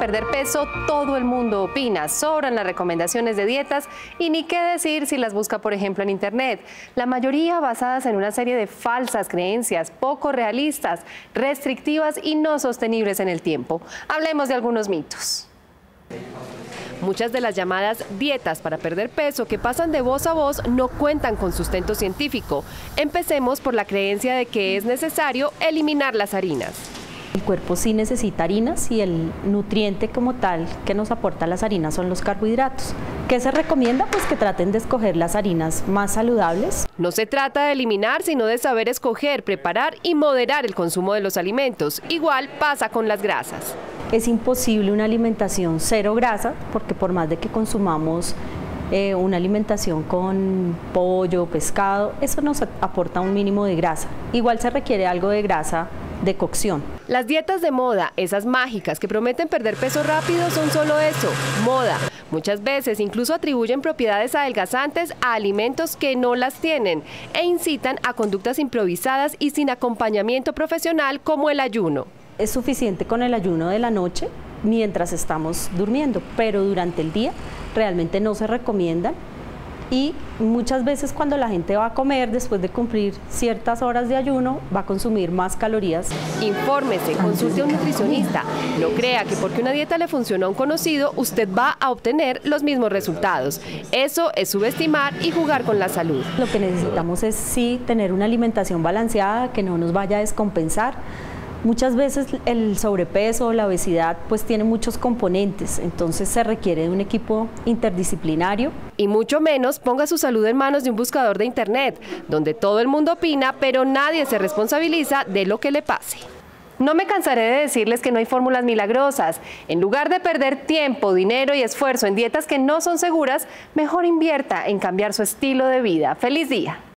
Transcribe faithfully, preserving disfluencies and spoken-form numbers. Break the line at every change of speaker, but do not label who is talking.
perder peso, todo el mundo opina. Sobran las recomendaciones de dietas y ni qué decir si las busca, por ejemplo, en internet. La mayoría basadas en una serie de falsas creencias, poco realistas, restrictivas y no sostenibles en el tiempo. Hablemos de algunos mitos. Muchas de las llamadas dietas para perder peso que pasan de voz a voz no cuentan con sustento científico. Empecemos por la creencia de que es necesario eliminar las harinas.
El cuerpo sí necesita harinas y el nutriente como tal que nos aporta las harinas son los carbohidratos. ¿Qué se recomienda? Pues que traten de escoger las harinas más saludables.
No se trata de eliminar, sino de saber escoger, preparar y moderar el consumo de los alimentos. Igual pasa con las grasas.
Es imposible una alimentación cero grasa, porque por más de que consumamos eh, una alimentación con pollo, pescado, eso nos aporta un mínimo de grasa. Igual se requiere algo de grasa de cocción.
Las dietas de moda, esas mágicas que prometen perder peso rápido, son solo eso, moda. Muchas veces incluso atribuyen propiedades adelgazantes a alimentos que no las tienen e incitan a conductas improvisadas y sin acompañamiento profesional como el ayuno.
Es suficiente con el ayuno de la noche mientras estamos durmiendo, pero durante el día realmente no se recomiendan. Y muchas veces cuando la gente va a comer, después de cumplir ciertas horas de ayuno, va a consumir más calorías.
Infórmese, consulte a un nutricionista. No crea que porque una dieta le funcionó a un conocido, usted va a obtener los mismos resultados. Eso es subestimar y jugar con la salud.
Lo que necesitamos es sí tener una alimentación balanceada, que no nos vaya a descompensar. Muchas veces el sobrepeso, la obesidad, pues tiene muchos componentes, entonces se requiere de un equipo interdisciplinario.
Y mucho menos ponga su salud en manos de un buscador de internet, donde todo el mundo opina, pero nadie se responsabiliza de lo que le pase. No me cansaré de decirles que no hay fórmulas milagrosas. En lugar de perder tiempo, dinero y esfuerzo en dietas que no son seguras, mejor invierta en cambiar su estilo de vida. ¡Feliz día!